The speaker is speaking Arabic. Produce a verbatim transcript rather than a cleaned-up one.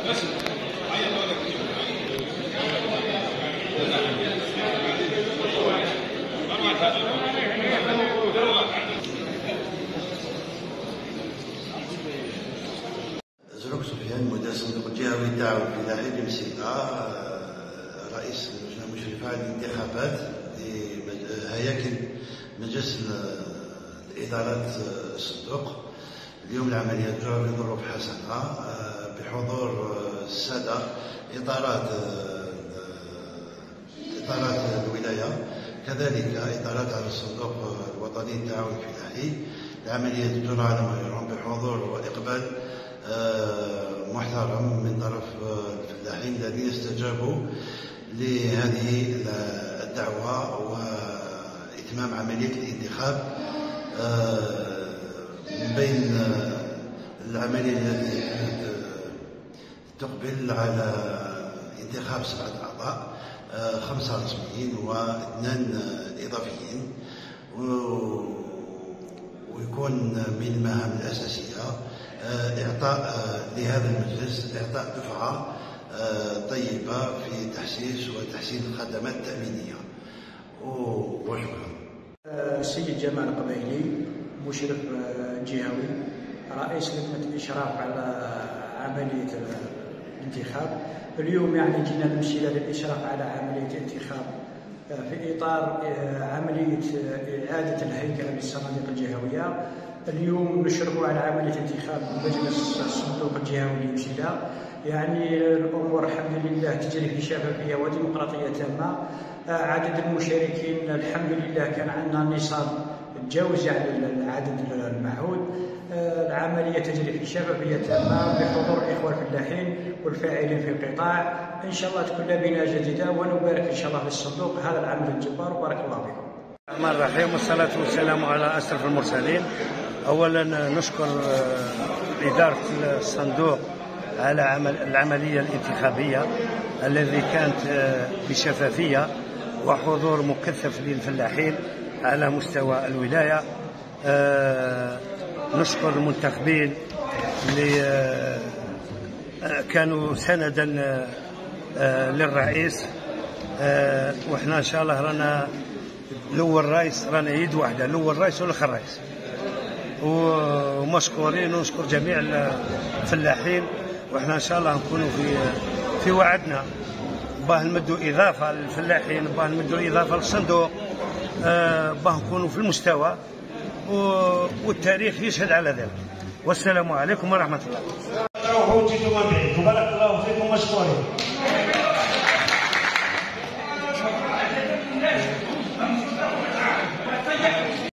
زروق سفيان مدير الصندوق الجهوي للتعاون الفلاحي بمسيطة، رئيس اللجنة المشرفة على الانتخابات لهياكل مجلس الإدارات الصندوق. اليوم العملية تجرى في ظروف حسنة بحضور السادة إطارات إطارات الولاية، كذلك إطارات على الصندوق الوطني للتعاون الفلاحي. العملية تجرى على ما يرام بحضور وإقبال محترم من طرف الفلاحين الذين استجابوا لهذه الدعوة وإتمام عملية الانتخاب. من بين العملية التي تقبل على انتخاب سبعة أعضاء، خمسة رسميين واثنان إضافيين، ويكون من المهام الأساسية إعطاء لهذا المجلس إعطاء دفعة طيبة في تحسيس وتحسين الخدمات التأمينية. وشكرا. السيد جمال قبيلي، مشرف جهوي، رئيس لجنة الإشراف على عملية الانتخاب. اليوم يعني جينا نمشي للإشراف على عملية الانتخاب في إطار عملية إعادة الهيكلة للصناديق الجهوية. اليوم نشرفوا على عملية انتخاب مجلس الصندوق الجهوي لمسيلة. يعني الأمور الحمد لله تجري في شفافية وديمقراطية تامة. عدد المشاركين الحمد لله كان عندنا نصاب تجاوز يعني العدد المعهود. العملية تجري في شفافية تامة بحضور الإخوة الفلاحين والفاعلين في القطاع. إن شاء الله تكون بنا جديدة، ونبارك إن شاء الله في الصندوق هذا العمل الجبار، وبارك الله بكم. الرحمن الرحيم، والصلاة والسلام على أشرف المرسلين. أولا نشكر إدارة الصندوق على عمل العملية الانتخابية الذي كانت بشفافية وحضور مكثف للفلاحين على مستوى الولاية. نشكر المنتخبين اللي كانوا سندا للرئيس، وإحنا إن شاء الله رانا الأول رئيس، رانا يد واحدة، الأول رئيس والآخر رئيس. ومشكورين، ونشكر جميع الفلاحين، وإحنا إن شاء الله نكونوا في في وعدنا باه نمدوا إضافة للفلاحين، باه نمدوا إضافة للصندوق، باه نكونوا في المستوى، والتاريخ يشهد على ذلك. والسلام عليكم ورحمة الله. بارك الله فيكم مشكورين.